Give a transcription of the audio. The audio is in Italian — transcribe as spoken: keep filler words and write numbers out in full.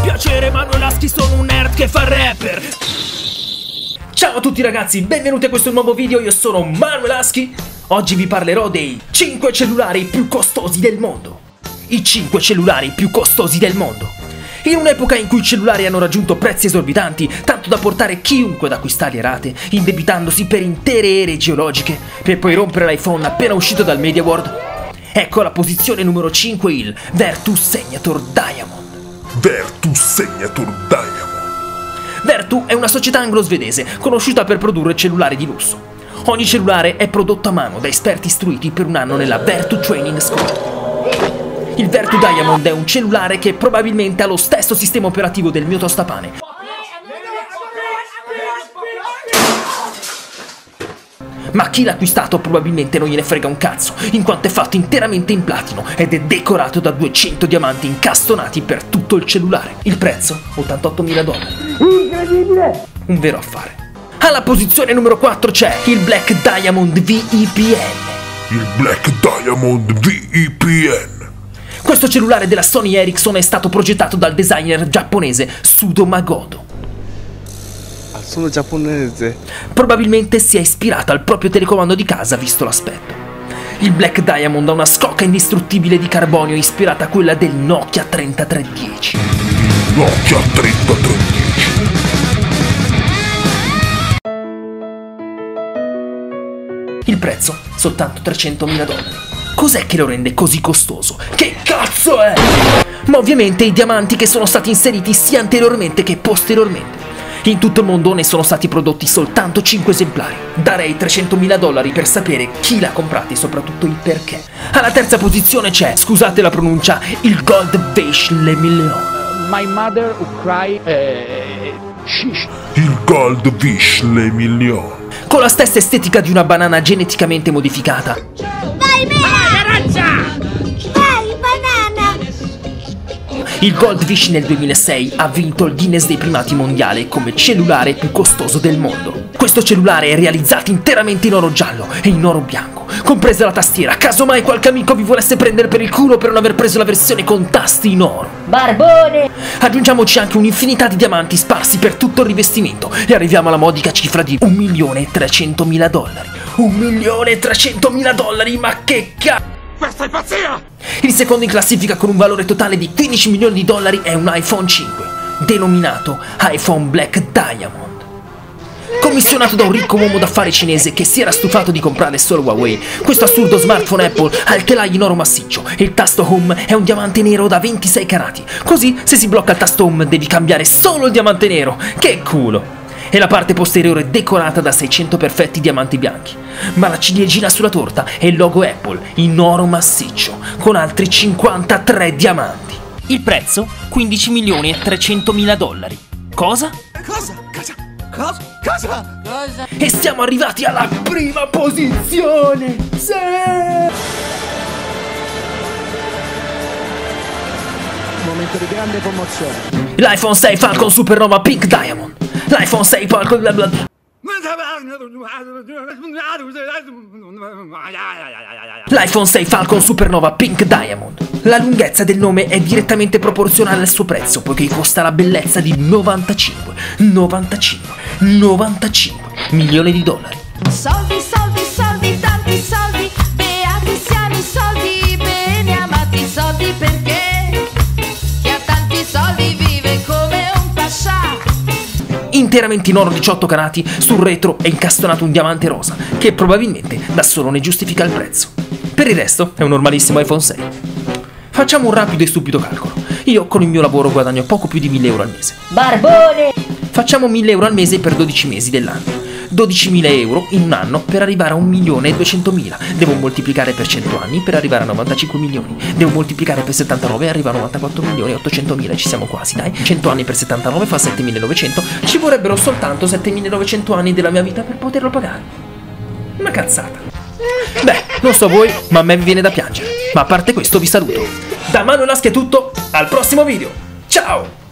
Piacere, Manuel Laschi, sono un nerd che fa rapper. Ciao a tutti ragazzi, benvenuti a questo nuovo video, io sono Manuel Laschi. Oggi vi parlerò dei cinque cellulari più costosi del mondo. I cinque cellulari più costosi del mondo. In un'epoca in cui i cellulari hanno raggiunto prezzi esorbitanti, tanto da portare chiunque ad acquistarli a rate, indebitandosi per intere ere geologiche, per poi rompere l'iPhone appena uscito dal Media World, ecco alla posizione numero cinque il Vertu Segnator Diamond. Vertu Segnator Diamond. Vertu è una società anglo-svedese conosciuta per produrre cellulari di lusso. Ogni cellulare è prodotto a mano da esperti istruiti per un anno nella Vertu Training School. Il Vertu Diamond è un cellulare che probabilmente ha lo stesso sistema operativo del mio tostapane. Ma chi l'ha acquistato probabilmente non gliene frega un cazzo, in quanto è fatto interamente in platino ed è decorato da duecento diamanti incastonati per tutto il cellulare. Il prezzo? ottantottomila dollari. Incredibile! Un vero affare. Alla posizione numero quattro c'è il Black Diamond V E P N. Il Black Diamond V E P N. Questo cellulare della Sony Ericsson è stato progettato dal designer giapponese Sudo Magoto. Sono giapponese. Probabilmente si è ispirato al proprio telecomando di casa, visto l'aspetto. Il Black Diamond ha una scocca indistruttibile di carbonio ispirata a quella del Nokia trentatré dieci. Nokia trentatré dieci. Il prezzo? Soltanto trecentomila dollari. Cos'è che lo rende così costoso? Che cazzo è? Ma ovviamente i diamanti che sono stati inseriti sia anteriormente che posteriormente. In tutto il mondo ne sono stati prodotti soltanto cinque esemplari. Darei trecentomila dollari per sapere chi l'ha comprato e soprattutto il perché. Alla terza posizione c'è, scusate la pronuncia, il Goldfish Le Million. Uh, my mother who cry eh, shish. Il Goldfish Le Million. Con la stessa estetica di una banana geneticamente modificata. Vai mela! Vai banana! Il Goldfish nel duemilasei ha vinto il Guinness dei primati mondiale come cellulare più costoso del mondo. Questo cellulare è realizzato interamente in oro giallo e in oro bianco, compresa la tastiera, caso mai qualche amico vi volesse prendere per il culo per non aver preso la versione con tasti in oro. Barbone! Aggiungiamoci anche un'infinità di diamanti sparsi per tutto il rivestimento e arriviamo alla modica cifra di un milione e trecentomila dollari. un milione e trecentomila dollari, ma che cazzo! Questa è pazzia! Il secondo in classifica con un valore totale di quindici milioni di dollari è un iPhone cinque, denominato iPhone Black Diamond. Commissionato da un ricco uomo d'affari cinese che si era stufato di comprare solo Huawei, questo assurdo smartphone Apple ha il telaio in oro massiccio e il tasto home è un diamante nero da ventisei carati. Così, se si blocca il tasto home, devi cambiare solo il diamante nero. Che culo! E la parte posteriore è decorata da seicento perfetti diamanti bianchi. Ma la ciliegina sulla torta è il logo Apple in oro massiccio, con altri cinquantatré diamanti. Il prezzo? quindici milioni e trecentomila dollari. Cosa? Cosa? Cosa? Cosa? Cosa? Cosa? E siamo arrivati alla prima posizione! Sì! Momento di grande commozione. L'iPhone sei Falcon Supernova Pink Diamond. L'iPhone sei Falcon bla bla bla. L'iPhone sei Falcon Supernova Pink Diamond. La lunghezza del nome è direttamente proporzionale al suo prezzo, poiché costa la bellezza di novantacinque, novantacinque, novantacinque milioni di dollari. Soldi, soldi, soldi, tanti soldi, beati siano i soldi, bene amati i soldi perché chi ha tanti soldi vive come un pascià. Interamente in oro diciotto carati, sul retro è incastonato un diamante rosa, che probabilmente da solo ne giustifica il prezzo. Per il resto è un normalissimo iPhone sei. Facciamo un rapido e stupido calcolo. Io con il mio lavoro guadagno poco più di mille euro al mese. Barbone! Facciamo mille euro al mese per dodici mesi dell'anno. dodicimila euro in un anno per arrivare a un milione e duecentomila. Devo moltiplicare per cento anni per arrivare a novantacinque milioni. Devo moltiplicare per settantanove e arrivare a novantaquattro milioni e ottocentomila. Ci siamo quasi, dai. cento anni per settantanove fa settemilanovecento. Ci vorrebbero soltanto settemilanovecento anni della mia vita per poterlo pagare. Una cazzata. Beh, non so voi, ma a me vi viene da piangere. Ma a parte questo vi saluto. Da Manuel Laschi è tutto, al prossimo video. Ciao!